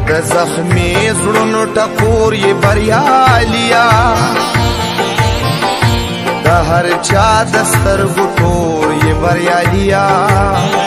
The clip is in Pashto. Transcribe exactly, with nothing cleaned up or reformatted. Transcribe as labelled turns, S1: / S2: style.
S1: د زخمی زړونو ټکور یې بریالیا د هر چا د سترګو تور یې بریالیا